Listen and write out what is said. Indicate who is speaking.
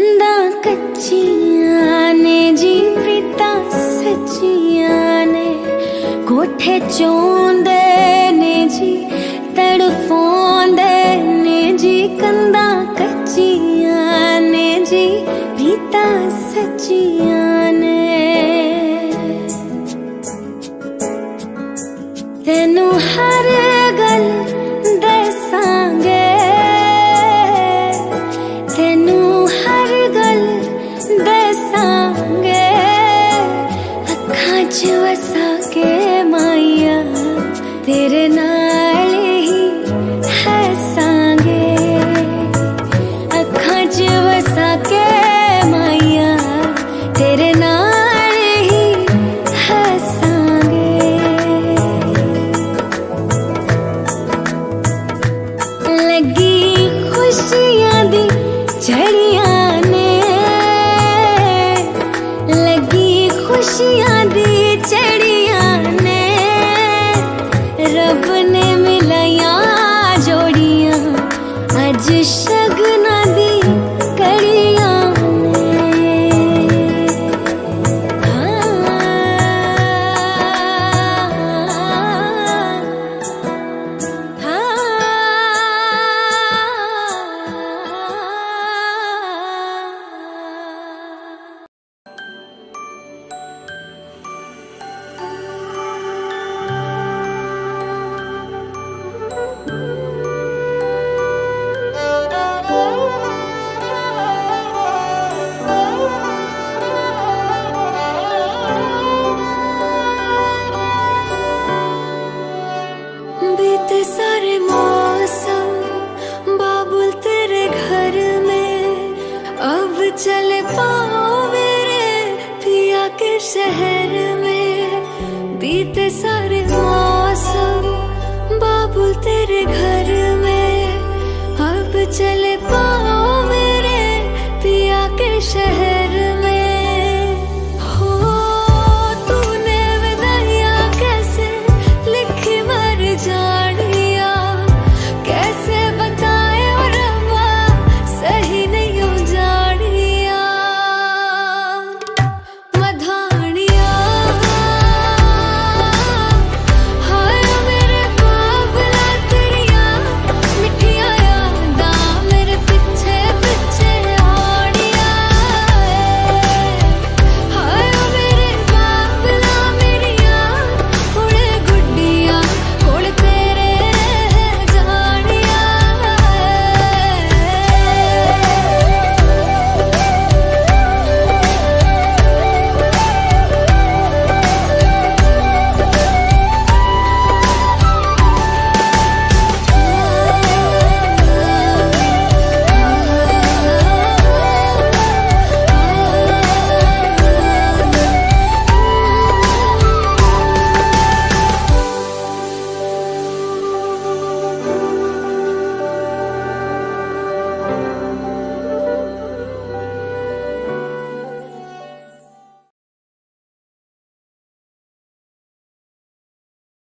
Speaker 1: कंधा कच्चियां ने जी प्रीता सच्चियां ने, कोठे चोंदे ने जी तड़फोंदे ने जी, कंधा कच्चियां ने जी प्रीता सच्चियां ने। तेनू हर गल दसांगे, तेनू हर गल दसांगे, अखां च वसा के माइया तेरे नाल ही हसांगे, अखां च वसा के माइया तेरे नाल ही हसांगे। लगी खुशियां दी झड़ियां ने, लगी खुशियां दी झड़ियां ने, रब ने मिलाया जोड़ियां अज शगना दी कड़ियां ने। बीते सारे मौसम बाबुल तेरे घर में, अब चले पाओ मेरे पिया के शहर में। बीते सारे मौसम बाबुल तेरे घर में, अब चले पाओ मेरे पिया के शहर